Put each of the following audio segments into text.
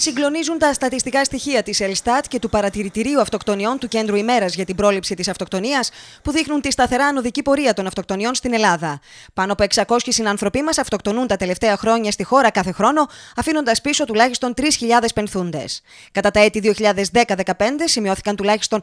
Συγκλονίζουν τα στατιστικά στοιχεία της Ελστάτ και του Παρατηρητηρίου Αυτοκτονιών του Κέντρου Ημέρας για την πρόληψη της αυτοκτονίας, που δείχνουν τη σταθερά ανωδική πορεία των αυτοκτονιών στην Ελλάδα. Πάνω από 600 συνανθρωποί μας αυτοκτονούν τα τελευταία χρόνια στη χώρα κάθε χρόνο, αφήνοντας πίσω τουλάχιστον 3.000 πενθούντες. Κατά τα έτη 2010-2015 σημειώθηκαν τουλάχιστον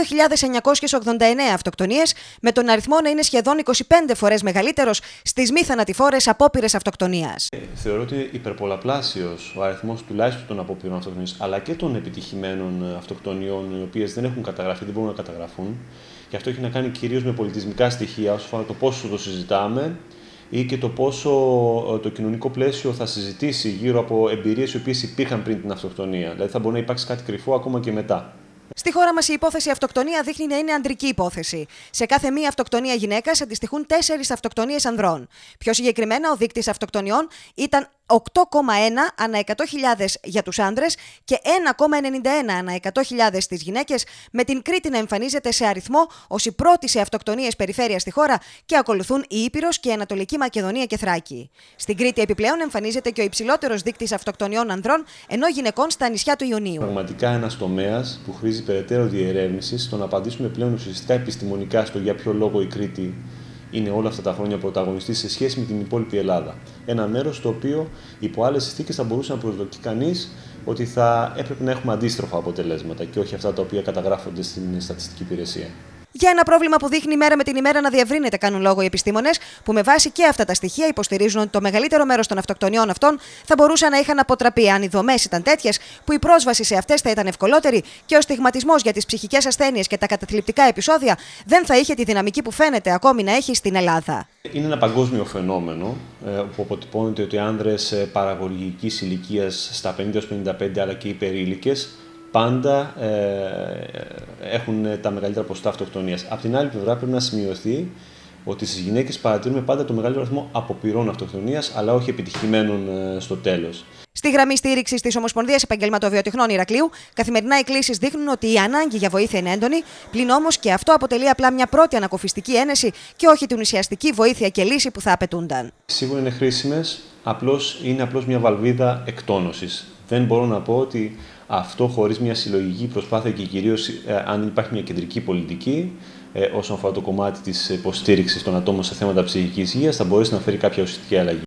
2.989 αυτοκτονίες, με τον αριθμό να είναι σχεδόν 25 φορές μεγαλύτερος στις μη θανατηφόρες απόπειρες αυτοκτονίας. Θεωρώ ότι υπερπολαπλάσιος ο αριθμός τουλάχιστον των απόπειρων αυτοκτονίας, αλλά και των επιτυχημένων αυτοκτονιών, οι οποίες δεν έχουν καταγραφεί, δεν μπορούν να καταγραφούν. Και αυτό έχει να κάνει κυρίως με πολιτισμικά στοιχεία, όσο αφορά το πόσο το συζητάμε ή και το πόσο το κοινωνικό πλαίσιο θα συζητήσει γύρω από εμπειρίες οι οποίες υπήρχαν πριν την αυτοκτονία. Δηλαδή, θα μπορεί να υπάρξει κάτι κρυφό ακόμα και μετά. Στη χώρα μας η υπόθεση αυτοκτονία δείχνει να είναι ανδρική υπόθεση. Σε κάθε μία αυτοκτονία γυναίκας αντιστοιχούν 4 αυτοκτονίες ανδρών. Πιο συγκεκριμένα, ο δείκτης αυτοκτονιών ήταν 8,1 ανά 100.000 για τους άνδρες και 1,91 ανά 100.000 στις γυναίκες, με την Κρήτη να εμφανίζεται σε αριθμό ως η πρώτη σε αυτοκτονίες περιφέρεια στη χώρα και ακολουθούν η Ήπειρος και η Ανατολική Μακεδονία και Θράκη. Στην Κρήτη επιπλέον εμφανίζεται και ο υψηλότερος δείκτης αυτοκτονιών ανδρών, ενώ γυναικών στα νησιά του Ιωνίου. Πραγματικά ένας τομέας που χρήζει περαιτέρω διερεύνησης, στο να απαντήσουμε πλέον ουσιαστικά επιστημονικά στο για ποιο λόγο η Κρήτη είναι όλα αυτά τα χρόνια πρωταγωνιστής σε σχέση με την υπόλοιπη Ελλάδα. Ένα μέρος στο οποίο υπό άλλες συνθήκες θα μπορούσε να προσδοκεί κανείς ότι θα έπρεπε να έχουμε αντίστροφα αποτελέσματα και όχι αυτά τα οποία καταγράφονται στην στατιστική υπηρεσία. Για ένα πρόβλημα που δείχνει μέρα με την ημέρα να διευρύνεται, κάνουν λόγο οι επιστήμονες, που με βάση και αυτά τα στοιχεία υποστηρίζουν ότι το μεγαλύτερο μέρος των αυτοκτονιών αυτών θα μπορούσαν να είχαν αποτραπεί αν οι δομές ήταν τέτοιες που η πρόσβαση σε αυτές θα ήταν ευκολότερη και ο στιγματισμός για τις ψυχικές ασθένειες και τα καταθλιπτικά επεισόδια δεν θα είχε τη δυναμική που φαίνεται ακόμη να έχει στην Ελλάδα. Είναι ένα παγκόσμιο φαινόμενο που αποτυπώνεται ότι οι άνδρες παραγωγικής ηλικίας στα 50-55 αλλά και υπερήλικες πάντα έχουν τα μεγαλύτερα ποσοστά αυτοκτονίας. Απ' την άλλη πλευρά πρέπει να σημειωθεί ότι στις γυναίκες παρατηρούμε πάντα το μεγαλύτερο αριθμό αποπειρών αυτοκτονίας, αλλά όχι επιτυχημένων στο τέλος. Στη γραμμή στήριξης της Ομοσπονδίας Επαγγελματοβιοτεχνών Ηρακλείου, καθημερινά οι κλήσεις δείχνουν ότι η ανάγκη για βοήθεια είναι έντονη, πλην όμως και αυτό αποτελεί απλά μια πρώτη ανακουφιστική ένεση και όχι την ουσιαστική βοήθεια και λύση που θα απαιτούνταν. Σίγουρα είναι χρήσιμες, είναι απλώς μια βαλβίδα εκτόνωσης. Δεν μπορώ να πω ότι αυτό χωρίς μια συλλογική προσπάθεια και κυρίως αν υπάρχει μια κεντρική πολιτική όσον αφορά το κομμάτι της υποστήριξης των ατόμων σε θέματα ψυχικής υγείας θα μπορέσει να φέρει κάποια ουσιαστική αλλαγή.